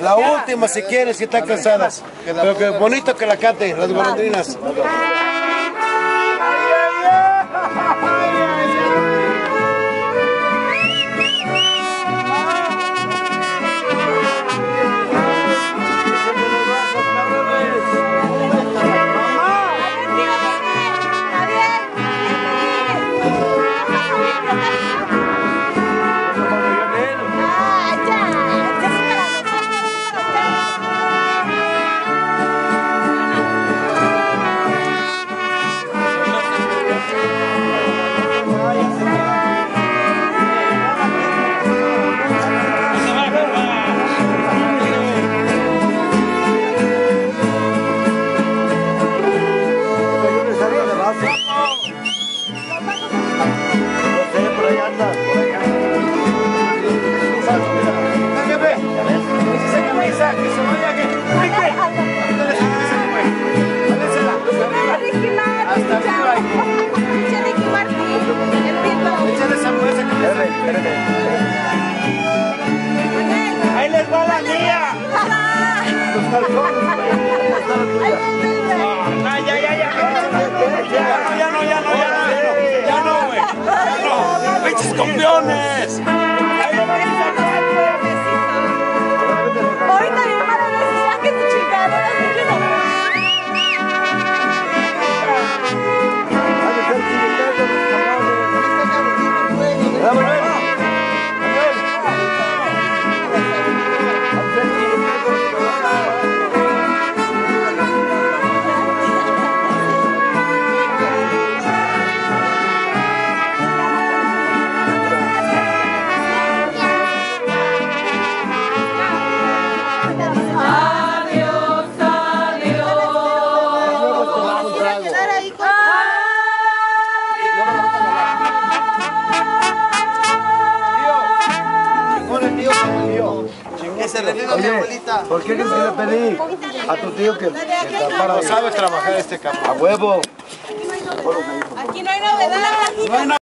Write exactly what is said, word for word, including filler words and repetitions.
La última si quieres, si están cansadas. Pero que bonito que la cante, las golondrinas. ¡Ahí les va la mía! Los calzones. No, ya, ya, ya. Ya no, ya no, ya no, ya no. Ya no, güey. Ya no. ¡Pinches campeones! Ahorita mi hermana me decía que tu chingadera Que se reviva mi abuelita. ¿Por qué crees que le pedí a tu tío que, que tapara? No sabe trabajar este cabrón. A huevo. Aquí no hay novedad.